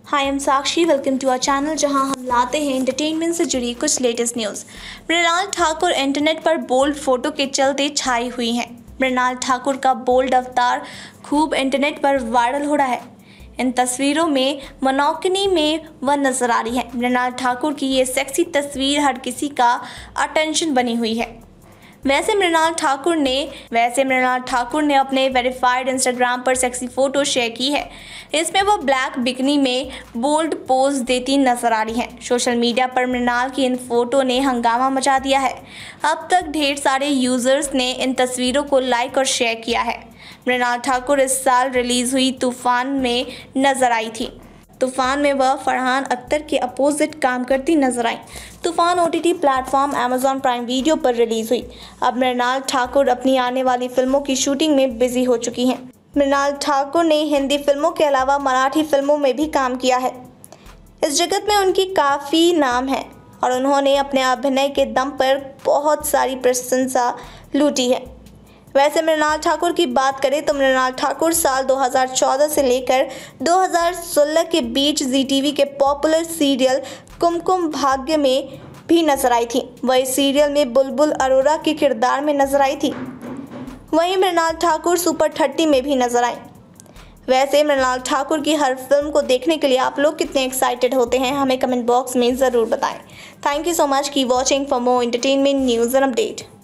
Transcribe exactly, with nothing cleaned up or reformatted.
Hi am Sakshi, welcome to our channel जहां हम लाते हैं एंटरटेनमेंट से जुड़ी कुछ latest news. Mrinal Thakur internet पर बोल्ड फोटो के चलते छाई हुई हैं। मृणाल ठाकुर का बोल्ड अवतार खूब इंटरनेट पर वायरल हो रहा है। इन तस्वीरों में मोनोकनी में वह नजर आ रही है। मृणाल ठाकुर की ये सेक्सी तस्वीर हर किसी का अटेंशन बनी हुई है। वैसे मृणाल ठाकुर ने वैसे मृणाल ठाकुर ने अपने वेरीफाइड इंस्टाग्राम पर सेक्सी फोटो शेयर की है। इसमें वह ब्लैक बिकनी में बोल्ड पोज देती नजर आ रही हैं। सोशल मीडिया पर मृणाल की इन फोटो ने हंगामा मचा दिया है। अब तक ढेर सारे यूजर्स ने इन तस्वीरों को लाइक और शेयर किया है। मृणाल ठाकुर इस साल रिलीज हुई तूफान में नजर आई थी। तूफान में वह फरहान अख्तर के अपोजिट काम करती नजर आई। Toofaan OTT platform Amazon Prime video पर रिलीज हुई। अब मृणाल ठाकुर अपनी आने वाली फिल्मों की शूटिंग में बिजी हो चुकी हैं। मृणाल ठाकुर ने हिंदी फिल्मों के अलावा मराठी फिल्मों में भी काम किया है। इस जगत में उनकी काफ़ी नाम है और उन्होंने अपने अभिनय के दम पर बहुत सारी प्रशंसा लूटी है। वैसे मृणाल ठाकुर की बात करें तो मृणाल ठाकुर साल दो हज़ार चौदह से लेकर दो हज़ार सोलह के बीच जी टीवी के पॉपुलर सीरियल कुमकुम भाग्य में भी नजर आई थी। वह इस सीरियल में बुलबुल अरोरा के किरदार में नजर आई थी। वहीं मृणाल ठाकुर सुपर थर्टी में भी नजर आई। वैसे मृणाल ठाकुर की हर फिल्म को देखने के लिए आप लोग कितने एक्साइटेड होते हैं, हमें कमेंट बॉक्स में ज़रूर बताएं। Thank you so much keep watching for more entertainment news and update.